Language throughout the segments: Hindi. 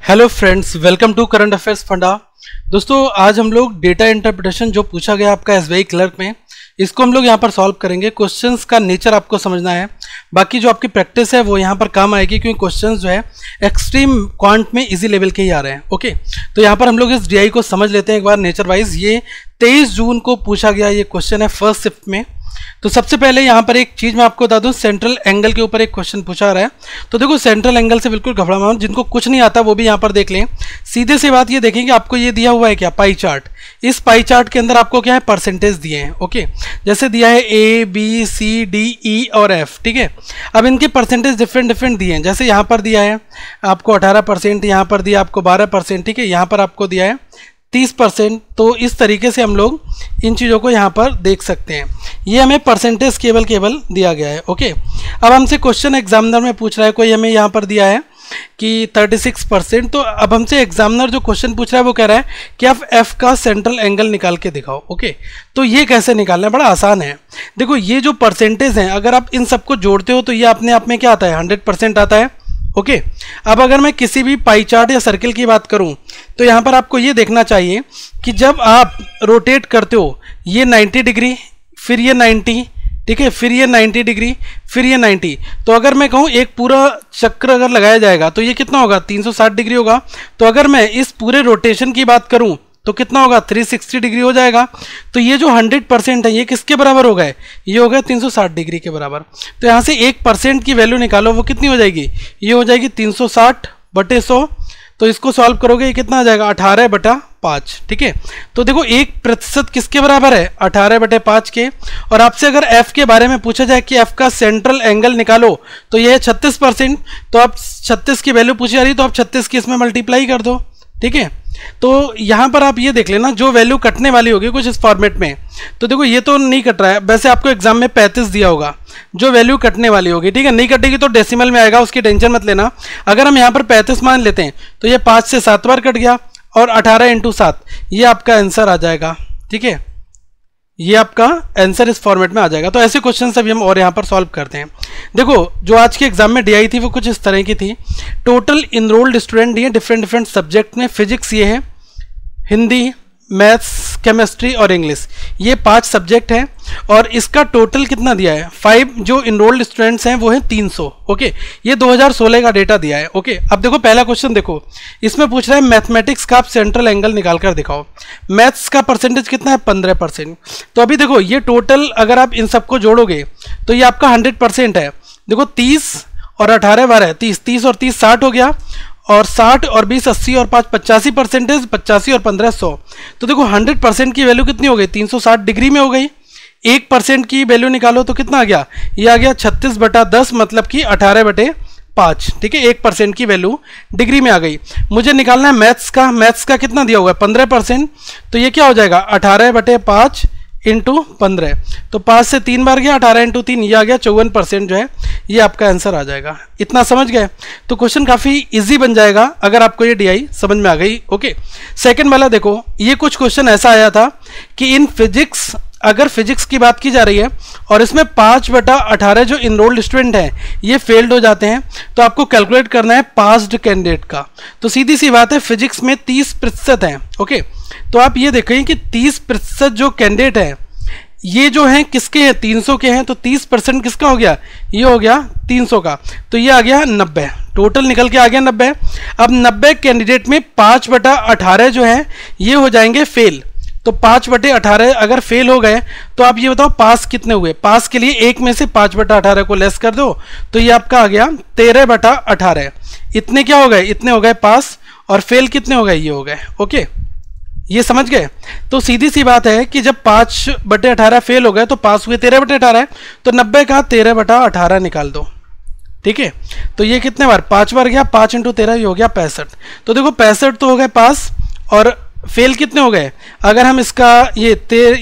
Hello friends, welcome to current affairs फंडा। दोस्तों, आज हम लोग डेटा इंटरप्रिटेशन जो पूछा गया आपका एसबीआई क्लर्क में, इसको हम लोग यहाँ पर सॉल्व करेंगे। क्वेश्चंस का नेचर आपको समझना है, बाकी जो आपकी प्रैक्टिस है वो यहाँ पर काम आएगी, क्योंकि क्वेश्चंस जो है एक्सट्रीम क्वांट में इजी लेवल के ही आ रहे हैं। ओके, तो यहाँ पर हम लोग इस डीआई को समझ लेते हैं एक बार नेचर वाइज। ये 23 जून को पूछा गया ये क्वेश्चन है फर्स्ट शिफ्ट में। तो सबसे पहले यहाँ पर एक चीज मैं आपको बता दूं, सेंट्रल एंगल के ऊपर एक क्वेश्चन पूछा रहा है। तो देखो, सेंट्रल एंगल से बिल्कुल घबरा मत, जिनको कुछ नहीं आता वो भी यहाँ पर देख लें। सीधे से बात ये देखेंगे, आपको ये दिया हुआ है क्या, पाई चार्ट। इस पाई चार्ट के अंदर आपको क्या है, परसेंटेज दिए हैं। ओके, जैसे दिया है A B C D E और एफ। ठीक है, अब इनके परसेंटेज डिफरेंट दिए हैं। जैसे यहाँ पर दिया है आपको 18%, यहाँ पर दिया आपको 12%, ठीक है, यहाँ पर आपको दिया है 30%। तो इस तरीके से हम लोग इन चीज़ों को यहाँ पर देख सकते हैं। ये हमें परसेंटेज केवल दिया गया है। ओके, अब हमसे क्वेश्चन एग्जामिनर में पूछ रहा है, कोई हमें यहाँ पर दिया है कि 36%। तो अब हमसे एग्जामिनर जो क्वेश्चन पूछ रहा है वो कह रहा है कि आप एफ का सेंट्रल एंगल निकाल के दिखाओ। ओके, तो ये कैसे निकालना है, बड़ा आसान है। देखो, ये जो परसेंटेज हैं, अगर आप इन सबको जोड़ते हो तो ये अपने आप में क्या आता है, 100% आता है। ओके, अब अगर मैं किसी भी पाई चार्ट या सर्किल की बात करूं तो यहां पर आपको ये देखना चाहिए कि जब आप रोटेट करते हो, ये 90 डिग्री, फिर ये 90, ठीक है, फिर ये 90 डिग्री, फिर ये 90। तो अगर मैं कहूं एक पूरा चक्र अगर लगाया जाएगा तो ये कितना होगा, 360 डिग्री होगा। तो अगर मैं इस पूरे रोटेशन की बात करूं तो कितना होगा, 360 डिग्री हो जाएगा। तो ये जो 100% है ये किसके बराबर हो गए, ये हो गया 360 डिग्री के बराबर। तो यहाँ से 1% की वैल्यू निकालो, वो कितनी हो जाएगी, ये हो जाएगी 360/100। तो इसको सॉल्व करोगे ये कितना आ जाएगा, 18/5। ठीक है, तो देखो 1% किसके बराबर है, 18/5 के। और आपसे अगर f के बारे में पूछा जाए कि f का सेंट्रल एंगल निकालो तो ये है 36%। तो आप 36 की वैल्यू पूछी जा रही है तो आप 36 की इसमें मल्टीप्लाई कर दो। ठीक है, तो यहां पर आप ये देख लेना, जो वैल्यू कटने वाली होगी कुछ इस फॉर्मेट में। तो देखो, ये तो नहीं कट रहा है, वैसे आपको एग्जाम में 35 दिया होगा जो वैल्यू कटने वाली होगी। ठीक है, नहीं कटेगी तो डेसिमल में आएगा, उसकी टेंशन मत लेना। अगर हम यहां पर 35 मान लेते हैं तो ये 5 से 7 बार कट गया, और 18 × 7 ये आपका आंसर आ जाएगा। ठीक है, ये आपका आंसर इस फॉर्मेट में आ जाएगा। तो ऐसे क्वेश्चन सभी हम और यहाँ पर सॉल्व करते हैं। देखो, जो आज के एग्जाम में डीआई थी वो कुछ इस तरह की थी। टोटल इनरोल्ड स्टूडेंट ये डिफरेंट सब्जेक्ट में, फिजिक्स ये है, हिंदी, मैथ्स, केमिस्ट्री और इंग्लिश, ये 5 सब्जेक्ट हैं। और इसका टोटल कितना दिया है, 5 जो इनरोल्ड स्टूडेंट्स हैं वो हैं 300। ओके, ये 2016 का डेटा दिया है। ओके, अब देखो पहला क्वेश्चन देखो, इसमें पूछ रहा है मैथमेटिक्स का आप सेंट्रल एंगल निकाल कर दिखाओ। मैथ्स का परसेंटेज कितना है, 15%। तो अभी देखो, ये टोटल अगर आप इन सबको जोड़ोगे तो ये आपका 100% है। देखो, 30 और 18 बार है 30, 30 और 30 60 हो गया, और 60 और 20 80 और 5 85%, 85 और 15 100। तो देखो 100% की वैल्यू कितनी हो गई, 360 डिग्री में हो गई। 1% की वैल्यू निकालो तो कितना आ गया, ये आ गया 36/10, मतलब कि 18/5। ठीक है, 1% की वैल्यू डिग्री में आ गई। मुझे निकालना है मैथ्स का। मैथ्स का कितना दिया हुआ है, 15%। तो ये क्या हो जाएगा, 18/5 × 15। तो 5 से 3 बार गया, 18 × 3, ये आ गया 54% जो है, ये आपका आंसर आ जाएगा। इतना समझ गए, तो क्वेश्चन काफ़ी इजी बन जाएगा अगर आपको ये डीआई समझ में आ गई। ओके, सेकंड वाला देखो, ये कुछ क्वेश्चन ऐसा आया था कि इन फिजिक्स, अगर फिजिक्स की बात की जा रही है और इसमें 5/18 जो इनरोल्ड स्टूडेंट हैं ये फेल्ड हो जाते हैं, तो आपको कैलकुलेट करना है पास्ड कैंडिडेट का। तो सीधी सी बात है, फिजिक्स में 30% हैं। ओके, तो आप ये देखें कि 30% जो कैंडिडेट हैं ये जो हैं किसके हैं, 300 के हैं। तो 30% किसका हो गया, ये हो गया 300 का। तो ये आ गया 90, टोटल निकल के आ गया 90। अब 90 कैंडिडेट में 5/18 जो है ये हो जाएंगे फेल। तो 5/18 अगर फेल हो गए तो आप ये बताओ पास कितने हुए। पास के लिए 1 में से 5/18 को लेस कर दो, तो ये आपका आ गया 13/18। इतने क्या हो गए, इतने हो गए पास, और फेल कितने हो गए, ये हो गए। ओके, ये समझ गए। तो सीधी सी बात है कि जब 5/18 फेल हो गए तो पास हुए 13/18। तो 90 का 13/18 निकाल दो। ठीक है, तो ये कितने बार, 5 बार गया, 5 × 13 ये हो गया 65। तो देखो 65 तो हो गए पास, और फेल कितने हो गए। अगर हम इसका ये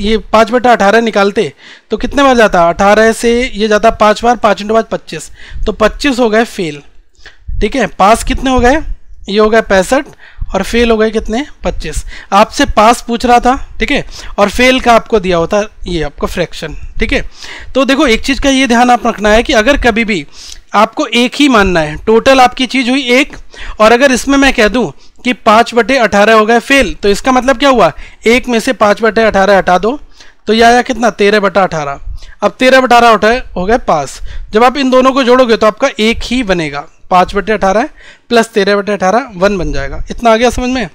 5/18 निकालते तो कितने बार जाता, 18 से ये जाता 5 बार, 5 × 5 25। तो 25 हो गए फेल। ठीक है, पास कितने हो गए, ये हो गए 65, और फेल हो गए कितने, 25। आपसे पास पूछ रहा था, ठीक है, और फेल का आपको दिया होता ये आपको फ्रैक्शन। ठीक है, तो देखो एक चीज़ का ये ध्यान आप रखना है कि अगर कभी भी आपको एक ही मानना है, टोटल आपकी चीज हुई एक, और अगर इसमें मैं कह दूं कि 5/18 हो गए फेल, तो इसका मतलब क्या हुआ, एक में से 5/18 हटा दो तो यह आया कितना 13/18। अब 13/18 हो गए पास। जब आप इन दोनों को जोड़ोगे तो आपका एक ही बनेगा, 5/18 प्लस 13/18 1 बन जाएगा। इतना आ गया समझ में।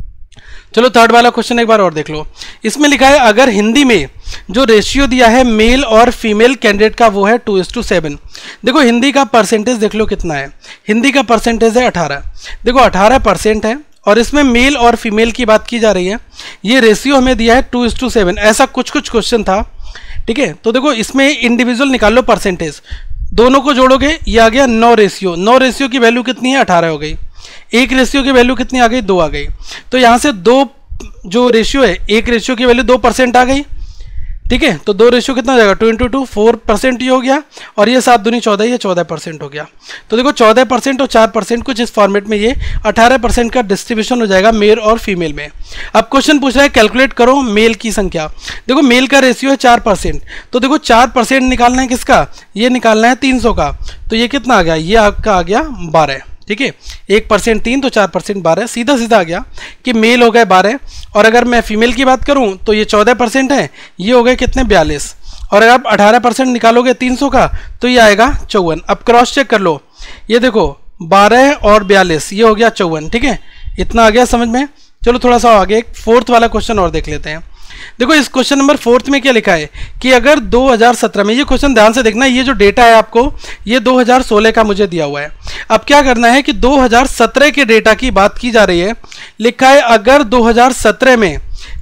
चलो थर्ड वाला क्वेश्चन एक बार और देख लो। इसमें लिखा है अगर हिंदी में जो रेशियो दिया है मेल और फीमेल कैंडिडेट का वो है 2:7। देखो हिंदी का परसेंटेज देख लो कितना है, हिंदी का परसेंटेज है 18। देखो 18% है और इसमें मेल और फीमेल की बात की जा रही है। ये रेशियो हमें दिया है 2:7, ऐसा कुछ क्वेश्चन था, ठीक है। तो देखो इसमें इंडिविजुअल निकाल लो परसेंटेज, दोनों को जोड़ोगे ये आ गया 9 रेशियो। 9 रेशियो की वैल्यू कितनी है 18 हो गई। एक रेशियो की वैल्यू कितनी आ गई 2 आ गई। तो यहाँ से 2 जो रेशियो है, एक रेशियो की वैल्यू 2% आ गई, ठीक है। तो 2 रेशियो कितना हो जाएगा 2 × 2 4% ही हो गया, और ये 7 दूनी 14, ये 14% हो गया। तो देखो 14% और 4% कुछ इस फॉर्मेट में ये 18% का डिस्ट्रीब्यूशन हो जाएगा मेल और फीमेल में। अब क्वेश्चन पूछ रहा है कैलकुलेट करो मेल की संख्या। देखो मेल का रेशियो है 4%, तो देखो 4% निकालना है किसका, ये निकालना है 300 का। तो ये कितना आ गया, ये आपका आ गया 12, ठीक है। 1% 3 तो 4% 12, सीधा सीधा आ गया कि मेल हो गए 12, और अगर मैं फीमेल की बात करूं तो ये 14% है, ये हो गए कितने 42, और अगर आप 18% निकालोगे 300 का तो ये आएगा 54। अब क्रॉस चेक कर लो, ये देखो 12 और 42 ये हो गया 54, ठीक है। इतना आ गया समझ में। चलो थोड़ा सा आगे एक फोर्थ वाला क्वेश्चन और देख लेते हैं। देखो इस क्वेश्चन नंबर 4 में क्या लिखा है कि अगर 2017 में, ये क्वेश्चन ध्यान से देखना, ये जो डेटा है आपको ये 2016 का मुझे दिया हुआ है। अब क्या करना है कि 2017 के डेटा की बात की जा रही है। लिखा है अगर 2017 में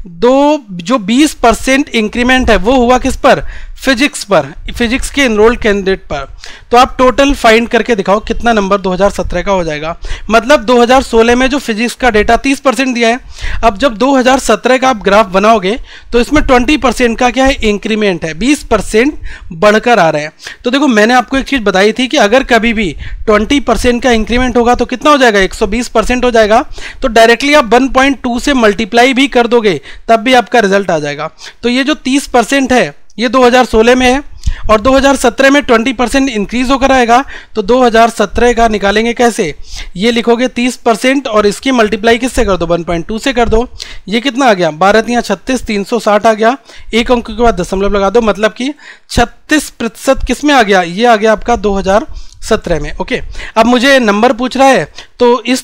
जो 20% इंक्रीमेंट है वो हुआ किस पर, फिजिक्स पर, फिजिक्स के एनरोल्ड कैंडिडेट पर। तो आप टोटल फाइंड करके दिखाओ कितना नंबर 2017 का हो जाएगा। मतलब 2016 में जो फिजिक्स का डेटा 30% दिया है, अब जब 2017 का आप ग्राफ बनाओगे तो इसमें 20% का क्या है इंक्रीमेंट है, 20% बढ़कर आ रहे हैं। तो देखो मैंने आपको एक चीज बताई थी कि अगर कभी भी 20% का इंक्रीमेंट होगा तो कितना हो जाएगा 120% हो जाएगा। तो डायरेक्टली आप 1.2 से मल्टीप्लाई भी कर दोगे तब भी आपका रिजल्ट आ जाएगा। तो ये जो 30% है ये 2016 में है, और 2017 में 20% इंक्रीज होकर आएगा। तो 2017 का निकालेंगे कैसे, ये लिखोगे 30% और इसकी मल्टीप्लाई किससे कर दो 1.2 से कर दो। ये कितना आ गया 12×3 = 36, 360 आ गया। एक अंक के बाद दशमलव लगा दो, मतलब कि 36% किस में आ गया, ये आ गया आपका 2017 में। ओके, अब मुझे नंबर पूछ रहा है तो इस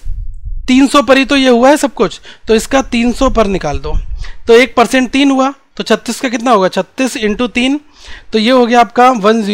300 पर ही तो ये हुआ है सब कुछ, तो इसका 300 पर निकाल दो। तो 1% 3 हुआ, तो 36 का कितना होगा 36 × 3, तो ये हो गया आपका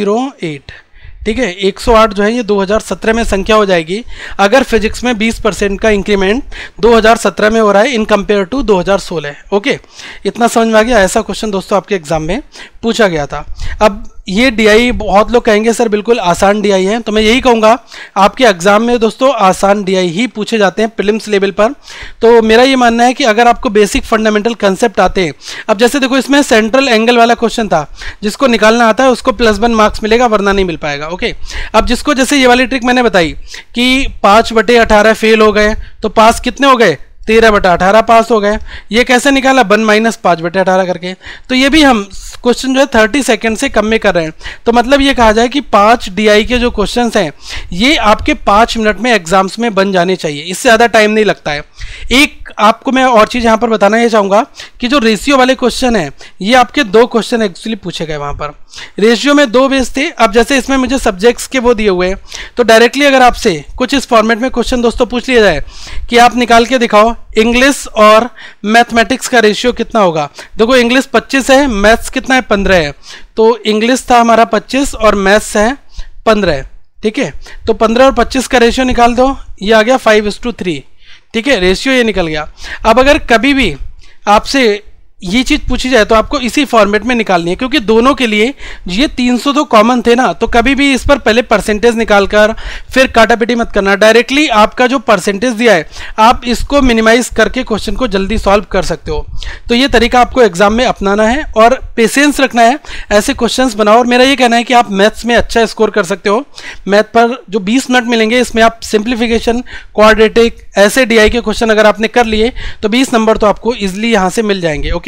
108, ठीक है। 108 जो है ये 2017 में संख्या हो जाएगी अगर फिजिक्स में 20% का इंक्रीमेंट 2017 में हो रहा है इन कंपेयर टू 2016। ओके, इतना समझ में आ गया। ऐसा क्वेश्चन दोस्तों आपके एग्जाम में पूछा गया था। अब ये डीआई बहुत लोग कहेंगे सर बिल्कुल आसान डीआई है, तो मैं यही कहूँगा आपके एग्जाम में दोस्तों आसान डीआई ही पूछे जाते हैं प्रीलिम्स लेवल पर। तो मेरा ये मानना है कि अगर आपको बेसिक फंडामेंटल कंसेप्ट आते हैं, अब जैसे देखो इसमें सेंट्रल एंगल वाला क्वेश्चन था, जिसको निकालना आता है उसको +1 मार्क्स मिलेगा, वरना नहीं मिल पाएगा। ओके, अब जिसको जैसे ये वाली ट्रिक मैंने बताई कि 5/18 फेल हो गए तो पास कितने हो गए 13/18 पास हो गए। ये कैसे निकाला 1 - 5/18 करके। तो ये भी हम क्वेश्चन जो है 30 सेकंड से कम में कर रहे हैं। तो मतलब ये कहा जाए कि 5 डीआई के जो क्वेश्चंस हैं ये आपके 5 मिनट में एग्जाम्स में बन जाने चाहिए, इससे ज़्यादा टाइम नहीं लगता है। एक आपको मैं और चीज़ यहाँ पर बताना ये चाहूँगा कि जो रेशियो वाले क्वेश्चन हैं ये आपके 2 क्वेश्चन एक्चुअली पूछे गए वहाँ पर। रेशियो में 2 बेस थे। अब जैसे इसमें मुझे सब्जेक्ट्स के वो दिए हुए हैं, तो डायरेक्टली अगर आपसे कुछ इस फॉर्मेट में क्वेश्चन दोस्तों पूछ लिया जाए कि आप निकाल के दिखाओ इंग्लिश और मैथमेटिक्स का रेशियो कितना होगा। देखो इंग्लिश 25 है, मैथ्स कितना है 15 है। तो इंग्लिश था हमारा 25 और मैथ्स है 15, ठीक है। तो 15 और 25 का रेशियो निकाल दो, ये आ गया 5:3, ठीक है। रेशियो ये निकल गया। अब अगर कभी भी आपसे ये चीज़ पूछी जाए तो आपको इसी फॉर्मेट में निकालनी है, क्योंकि दोनों के लिए ये 300 तो कॉमन थे ना। तो कभी भी इस पर पहले परसेंटेज निकालकर फिर काटापीटी मत करना, डायरेक्टली आपका जो परसेंटेज दिया है आप इसको मिनिमाइज करके क्वेश्चन को जल्दी सॉल्व कर सकते हो। तो ये तरीका आपको एग्जाम में अपनाना है और पेशेंस रखना है, ऐसे क्वेश्चंस बनाओ। और मेरा ये कहना है कि आप मैथ्स में अच्छा स्कोर कर सकते हो। मैथ पर जो 20 मिनट मिलेंगे इसमें आप सिंप्लीफिकेशन, क्वाड्रेटिक, ऐसे डीआई के क्वेश्चन अगर आपने कर लिए तो 20 नंबर तो आपको ईजिली यहाँ से मिल जाएंगे। ओके,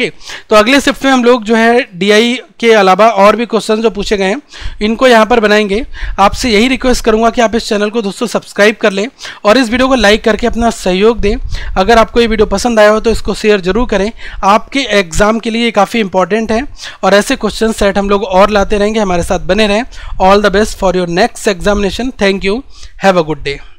ओके, तो अगले शिफ्ट में हम लोग जो है DI के अलावा और भी क्वेश्चन जो पूछे गए हैं इनको यहाँ पर बनाएंगे। आपसे यही रिक्वेस्ट करूँगा कि आप इस चैनल को दोस्तों सब्सक्राइब कर लें और इस वीडियो को लाइक करके अपना सहयोग दें। अगर आपको ये वीडियो पसंद आया हो तो इसको शेयर जरूर करें, आपके एग्जाम के लिए काफ़ी इंपॉर्टेंट है और ऐसे क्वेश्चन सेट हम लोग और लाते रहेंगे। हमारे साथ बने रहें। All the best for your next examination. Thank you, have a good day.